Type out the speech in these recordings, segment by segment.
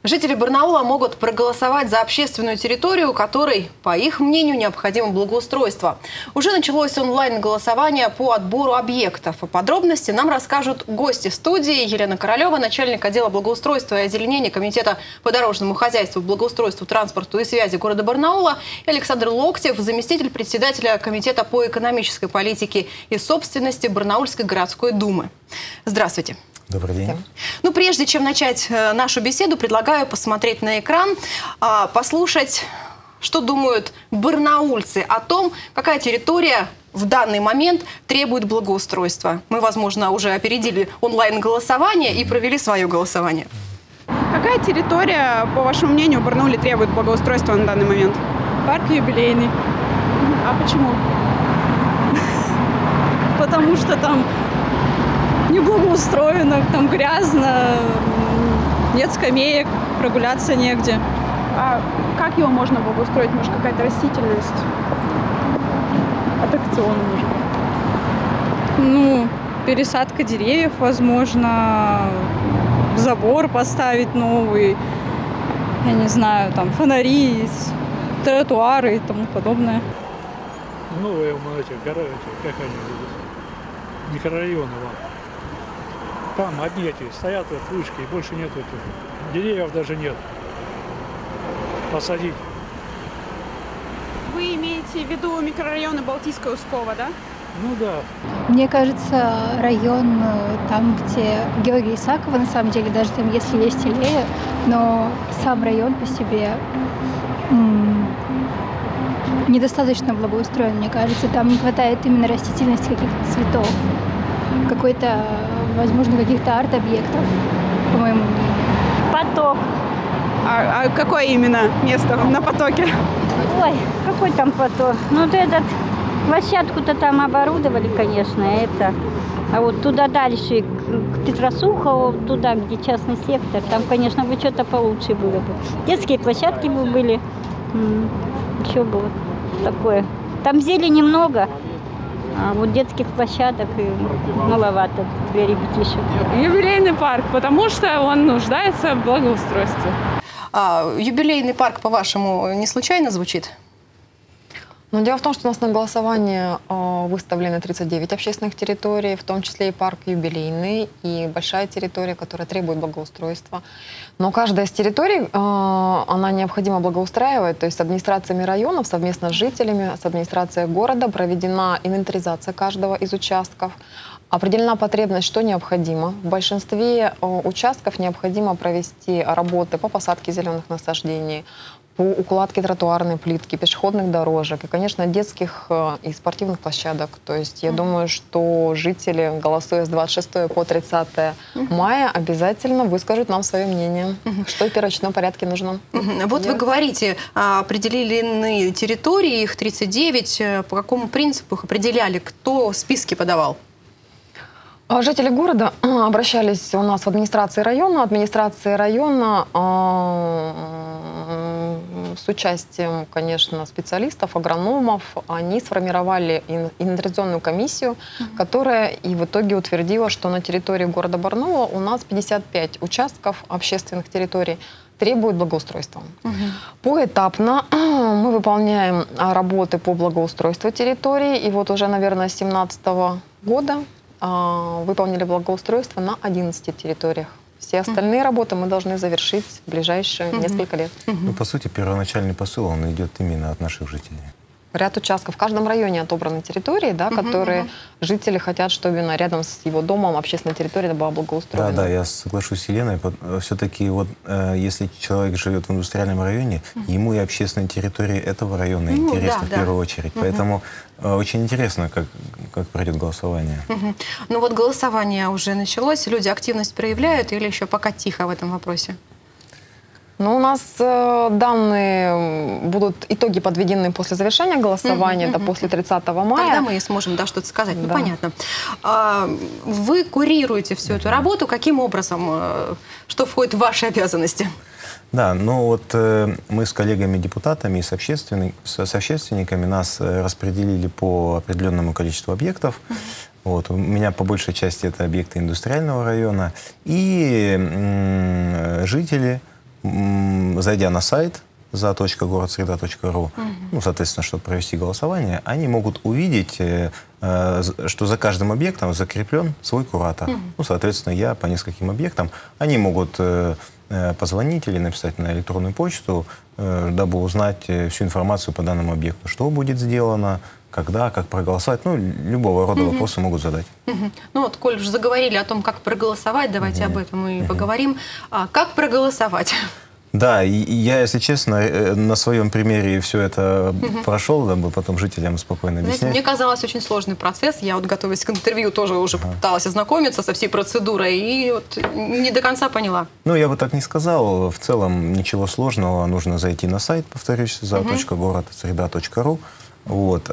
Жители Барнаула могут проголосовать за общественную территорию, которой, по их мнению, необходимо благоустройство. Уже началось онлайн-голосование по отбору объектов. О подробности нам расскажут гости студии. Елена Королева, начальник отдела благоустройства и озеленения Комитета по дорожному хозяйству, благоустройству, транспорту и связи города Барнаула, и Александр Локтев, заместитель председателя Комитета по экономической политике и собственности Барнаульской городской думы. Здравствуйте. Добрый день. Ну, прежде чем начать нашу беседу, предлагаю посмотреть на экран, послушать, что думают барнаульцы о том, какая территория в данный момент требует благоустройства. Мы, возможно, уже опередили онлайн-голосование и провели свое голосование. Какая территория, по вашему мнению, в Барнауле требует благоустройства на данный момент? Парк Юбилейный. А почему? Потому что там не благоустроено, там грязно, нет скамеек, прогуляться негде. А как его можно благоустроить? Может, какая-то растительность? Аттракцион, может быть. Ну, пересадка деревьев, возможно, забор поставить новый, я не знаю, там фонари, тротуары и тому подобное. Новые эти, как они будут, микрорайоны вам. Там одни эти стоят вышки, и больше нет этих. Деревьев даже нет. Посадить. Вы имеете в виду микрорайоны Балтийско-Ускова, да? Ну да. Мне кажется, район там, где Георгия Исакова, на самом деле, даже там, если есть аллея, но сам район по себе недостаточно благоустроен, мне кажется. Там не хватает именно растительности, каких-то цветов, какой-то, возможно, каких-то арт-объектов, по моему мнению. Поток. А какое именно место на потоке? Ой, какой там поток? Ну, вот этот, площадку-то там оборудовали, конечно, это. А вот туда дальше, к Петросухову, туда, где частный сектор, там, конечно, бы что-то получше было бы. Детские площадки бы были. Еще было такое. Там зелени много, а вот детских площадок маловато для ребятишек. Юбилейный парк, потому что он нуждается в благоустройстве. Юбилейный парк, по-вашему, не случайно звучит? Но дело в том, что у нас на голосование выставлены 39 общественных территорий, в том числе и парк Юбилейный, и большая территория, которая требует благоустройства. Но каждая из территорий, она необходимо благоустраивать, то есть с администрациями районов, совместно с жителями, с администрацией города проведена инвентаризация каждого из участков. Определена потребность, что необходимо. В большинстве участков необходимо провести работы по посадке зеленых насаждений, по укладке тротуарной плитки, пешеходных дорожек и, конечно, детских и спортивных площадок. То есть я думаю, что жители, голосуя с 26 по 30 мая, обязательно выскажут нам свое мнение, что в первоочередном порядке нужно. Вот вы говорите, определены территории, их 39. По какому принципу их определяли? Кто списки подавал? Жители города обращались у нас в администрации района. Администрация района с участием, конечно, специалистов, агрономов, они сформировали инвентаризационную комиссию, которая и в итоге утвердила, что на территории города Барнаула у нас 55 участков общественных территорий требуют благоустройства. Поэтапно мы выполняем работы по благоустройству территории, и вот уже, наверное, с 2017 года выполнили благоустройство на 11 территориях. Все остальные работы мы должны завершить в ближайшие несколько лет. Ну, по сути, первоначальный посыл, он идет именно от наших жителей. Ряд участков. В каждом районе отобраны территории, да, которые жители хотят, чтобы именно рядом с его домом общественная территория была благоустроена. Да, я соглашусь с Еленой. Все-таки вот если человек живет в индустриальном районе, ему и общественная территория этого района интересна в первую очередь. Поэтому очень интересно, как пройдет голосование. Ну вот голосование уже началось. Люди активность проявляют или еще пока тихо в этом вопросе? Ну, у нас данные будут, итоги подведены после завершения голосования, это после 30 мая. Тогда мы сможем что-то сказать. Ну, понятно. Вы курируете всю эту работу. Каким образом? Что входит в ваши обязанности? Да, ну вот мы с коллегами-депутатами и с общественниками нас распределили по определенному количеству объектов. Вот, у меня по большей части это объекты индустриального района. И жители зайдя на сайт за.городсреда.ру, ну, соответственно, чтобы провести голосование, они могут увидеть, что за каждым объектом закреплен свой куратор. Ну, соответственно, я по нескольким объектам, они могут позвонить или написать на электронную почту, дабы узнать всю информацию по данному объекту, что будет сделано, когда, как проголосовать. Ну, любого рода вопросы могут задать. Ну вот, коль уже заговорили о том, как проголосовать, давайте об этом и поговорим. Как проголосовать? Да, и я, если честно, на своем примере все это прошел, дабы потом жителям спокойно объяснять. Знаете, мне казалось очень сложный процесс. Я вот, готовясь к интервью, тоже уже пыталась ознакомиться со всей процедурой и вот не до конца поняла. Ну, я бы так не сказал. В целом ничего сложного. Нужно зайти на сайт, повторюсь, за.городсреда.ру, вот,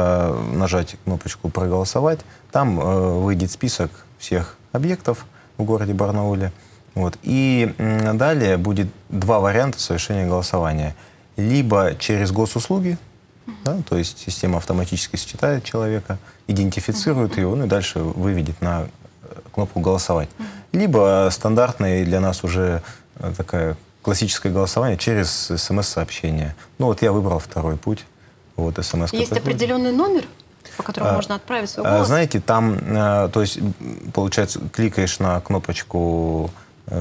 нажать кнопочку «Проголосовать». Там выйдет список всех объектов в городе Барнауле. Вот. И далее будет два варианта совершения голосования. Либо через госуслуги, да, то есть система автоматически считает человека, идентифицирует его, ну и дальше выведет на кнопку «Голосовать». Либо стандартное для нас уже такое классическое голосование через СМС-сообщение. Ну вот я выбрал второй путь. Вот, СМС. Есть определенный номер, по которому можно отправить свой голос? Знаете, там, то есть, получается, кликаешь на кнопочку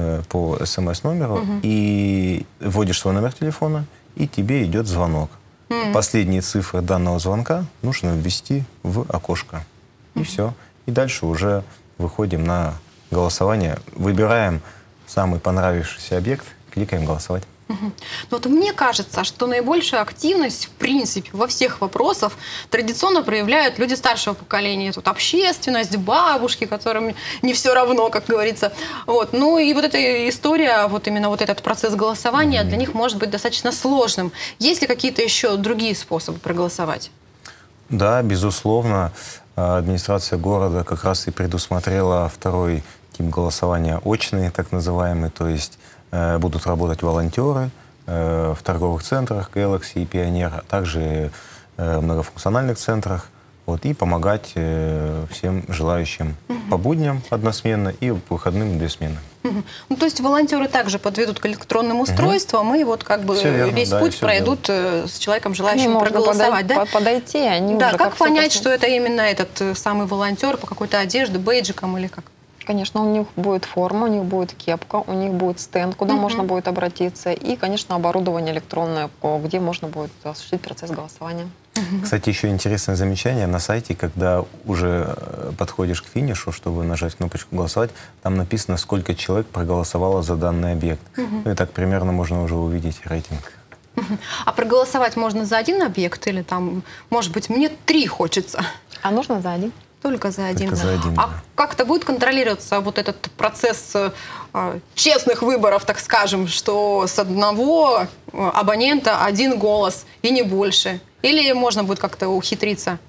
по СМС-номеру и вводишь свой номер телефона, и тебе идет звонок. Последние цифры данного звонка нужно ввести в окошко. И все. И дальше уже выходим на голосование, выбираем самый понравившийся объект, кликаем «Голосовать». Ну, вот мне кажется, что наибольшую активность, в принципе, во всех вопросах традиционно проявляют люди старшего поколения. Тут общественность, бабушки, которым не все равно, как говорится. Вот. Ну и вот эта история, вот именно вот этот процесс голосования для них может быть достаточно сложным. Есть ли какие-то еще другие способы проголосовать? Да, безусловно. Администрация города как раз и предусмотрела второй тип голосования, очный, так называемый, то есть будут работать волонтеры в торговых центрах Galaxy и Пионер, а также в многофункциональных центрах, вот, и помогать всем желающим по будням односменно и по выходным 2 смены. Ну, то есть волонтеры также подведут к электронным устройствам и вот как бы верно, весь путь пройдут с человеком, желающим проголосовать. Да? Подойти, они да, уже как понять, что это именно этот самый волонтер по какой-то одежде, бейджикам или как? Конечно, у них будет форма, у них будет кепка, у них будет стенд, куда можно будет обратиться, и, конечно, оборудование электронное, где можно будет осуществить процесс голосования. Кстати, еще интересное замечание на сайте, когда уже подходишь к финишу, чтобы нажать кнопочку «Голосовать», там написано, сколько человек проголосовало за данный объект. Ну и так примерно можно уже увидеть рейтинг. А проголосовать можно за один объект или там, может быть, мне 3 хочется? А нужно за один. Только за один. Только за один, а да. как-то будет контролироваться вот этот процесс честных выборов, так скажем, что с одного абонента 1 голос и не больше? Или можно будет как-то ухитриться?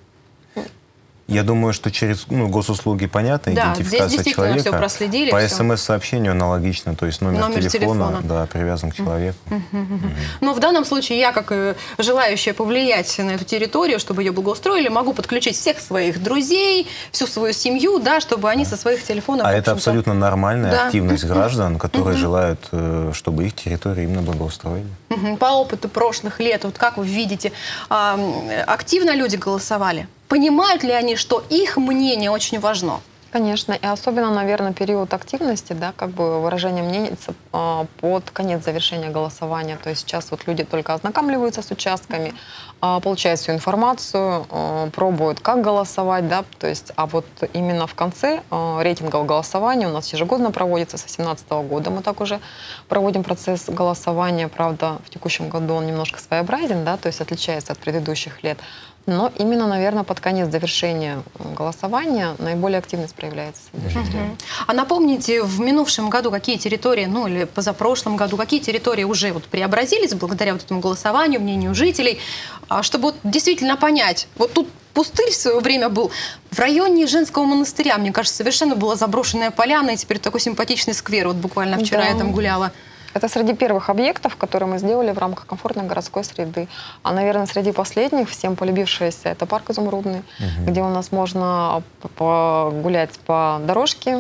Я думаю, что через госуслуги понятно, да, идентификация здесь действительно человека. Все проследили. По СМС-сообщению аналогично, то есть номер телефона. Да, привязан к человеку. Но в данном случае я, как желающая повлиять на эту территорию, чтобы ее благоустроили, могу подключить всех своих друзей, всю свою семью, да, чтобы они со своих телефонов... А это абсолютно нормальная активность граждан, которые желают, чтобы их территорию именно благоустроили. По опыту прошлых лет, вот как вы видите, активно люди голосовали? Понимают ли они, что их мнение очень важно? Конечно, и особенно, наверное, период активности, да, как бы выражение мнений под конец завершения голосования. То есть сейчас вот люди только ознакомливаются с участками, получают всю информацию, пробуют, как голосовать, да, то есть, а вот именно в конце рейтингового голосования у нас ежегодно проводится с 2017 года. Мы так уже проводим процесс голосования, правда, в текущем году он немножко своеобразен, да, то есть отличается от предыдущих лет. Но именно, наверное, под конец завершения голосования наиболее активность проявляется. А напомните, в минувшем году какие территории, ну или позапрошлом году, какие территории уже вот преобразились благодаря вот этому голосованию, мнению жителей, чтобы вот действительно понять, вот тут пустырь в свое время был в районе женского монастыря, мне кажется, совершенно была заброшенная поляна, и теперь такой симпатичный сквер, вот буквально вчера я там гуляла. Это среди первых объектов, которые мы сделали в рамках комфортной городской среды. А, наверное, среди последних, всем полюбившийся, это парк Изумрудный, где у нас можно погулять по дорожке,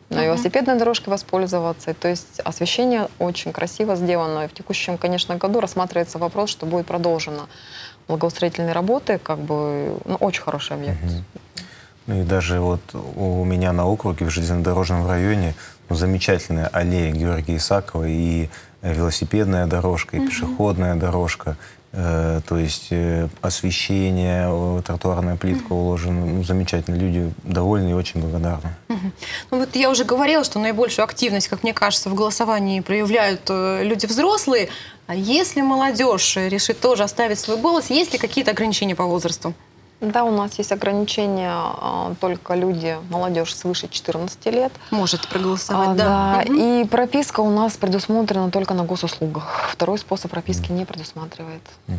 на велосипедной дорожке воспользоваться. То есть освещение очень красиво сделано. И в текущем, конечно, году рассматривается вопрос, что будет продолжено благоустроительные работы, как бы, ну, очень хороший объект. Ну и даже вот у меня на округе в железнодорожном районе замечательная аллея Георгия Исакова, и велосипедная дорожка, и пешеходная дорожка. То есть освещение, тротуарная плитка уложена. Ну, замечательно. Люди довольны и очень благодарны. Ну, вот я уже говорила, что наибольшую активность, как мне кажется, в голосовании проявляют люди взрослые. А если молодежь решит тоже оставить свой голос, есть ли какие-то ограничения по возрасту? Да, у нас есть ограничения, только люди, молодежь свыше 14 лет. Может проголосовать, да. И прописка у нас предусмотрена только на госуслугах. Второй способ прописки не предусматривает.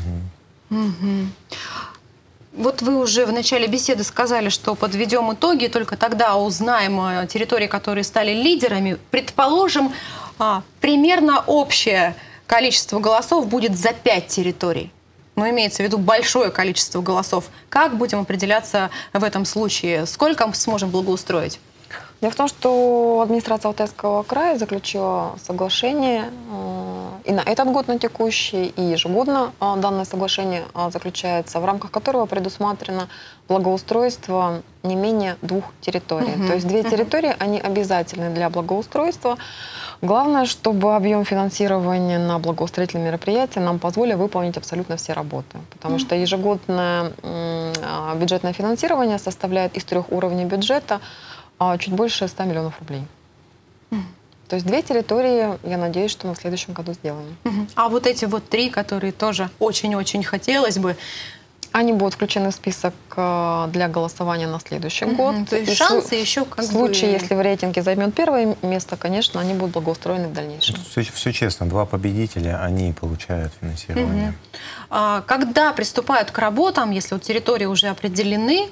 Вот вы уже в начале беседы сказали, что подведем итоги, только тогда узнаем территории, которые стали лидерами. Предположим, примерно общее количество голосов будет за 5 территорий. Но имеется в виду большое количество голосов. Как будем определяться в этом случае? Сколько сможем благоустроить? Дело в том, что администрация Алтайского края заключила соглашение и на этот год, на текущий, и ежегодно данное соглашение заключается, в рамках которого предусмотрено благоустройство не менее 2 территорий. То есть 2 территории, они обязательны для благоустройства. Главное, чтобы объем финансирования на благоустроительные мероприятия нам позволил выполнить абсолютно все работы. Потому что ежегодное бюджетное финансирование составляет из 3 уровней бюджета чуть больше 100 миллионов рублей. То есть 2 территории, я надеюсь, что мы в следующем году сделаем. А вот эти вот 3, которые тоже очень-очень хотелось бы, они будут включены в список для голосования на следующий год. То есть шансы еще как бы... В случае, если в рейтинге займет 1-е место, конечно, они будут благоустроены в дальнейшем. Все честно. 2 победителя, они получают финансирование. Когда приступают к работам, если вот территории уже определены,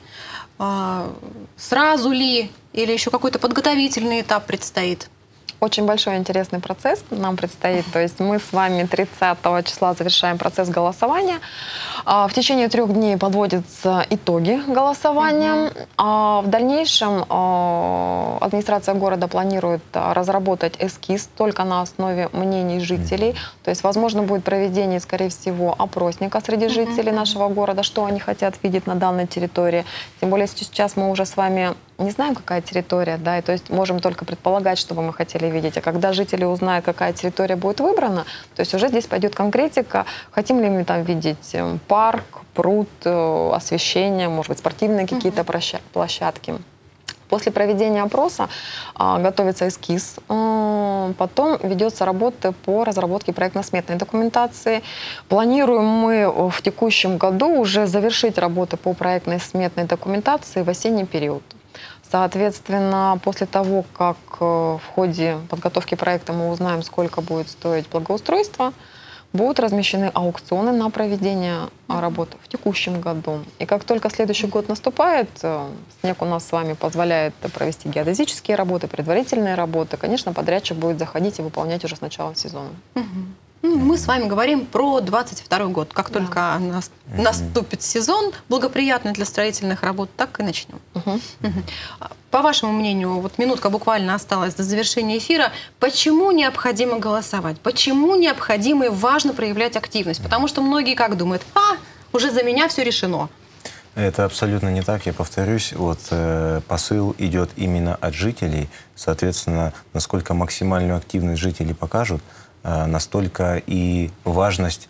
сразу ли или еще какой-то подготовительный этап предстоит? Очень большой интересный процесс нам предстоит. То есть мы с вами 30 числа завершаем процесс голосования. В течение 3 дней подводятся итоги голосования. В дальнейшем администрация города планирует разработать эскиз только на основе мнений жителей. То есть, возможно, будет проведение, скорее всего, опросника среди жителей нашего города, что они хотят видеть на данной территории. Тем более сейчас мы уже с вами не знаем, какая территория, да, и то есть можем только предполагать, что бы мы хотели видеть. А когда жители узнают, какая территория будет выбрана, то есть уже здесь пойдет конкретика, хотим ли мы там видеть парк, пруд, освещение, может быть, спортивные какие-то площадки. После проведения опроса готовится эскиз, потом ведется работа по разработке проектно-сметной документации. Планируем мы в текущем году уже завершить работы по проектно-сметной документации в осенний период. Соответственно, после того, как в ходе подготовки проекта мы узнаем, сколько будет стоить благоустройство, будут размещены аукционы на проведение работ в текущем году. И как только следующий год наступает, СНЕГ у нас с вами позволяет провести геодезические работы, предварительные работы. Конечно, подрядчик будет заходить и выполнять уже с начала сезона. Мы с вами говорим про 2022 год. Как только наступит сезон, благоприятный для строительных работ, так и начнем. По вашему мнению, вот минутка буквально осталась до завершения эфира, почему необходимо голосовать? Почему необходимо и важно проявлять активность? Потому что многие как думают, уже за меня все решено. Это абсолютно не так, я повторюсь. Вот посыл идет именно от жителей. Соответственно, насколько максимальную активность жители покажут, настолько и важность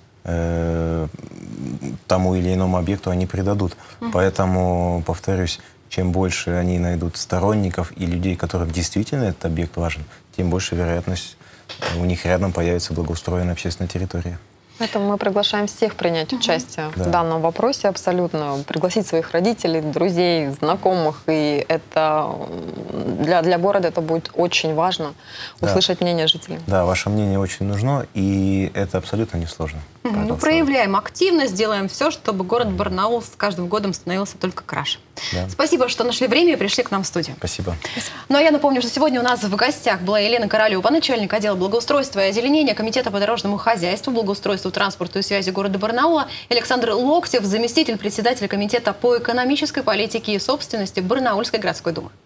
тому или иному объекту они придадут. Поэтому, повторюсь, чем больше они найдут сторонников и людей, которым действительно этот объект важен, тем больше вероятность у них рядом появится благоустроенная общественная территория. Поэтому мы приглашаем всех принять участие в данном вопросе абсолютно, пригласить своих родителей, друзей, знакомых. И это для города это будет очень важно, услышать мнение жителей. Да, ваше мнение очень нужно, и это абсолютно несложно. Ну, проявляем активность, делаем все, чтобы город Барнаул с каждым годом становился только краше. Спасибо, что нашли время и пришли к нам в студию. Спасибо. Ну, а я напомню, что сегодня у нас в гостях была Елена Королева, начальник отдела благоустройства и озеленения Комитета по дорожному хозяйству, благоустройству, транспорту и связи города Барнаула, Александр Локтев, заместитель председателя Комитета по экономической политике и собственности Барнаульской городской думы.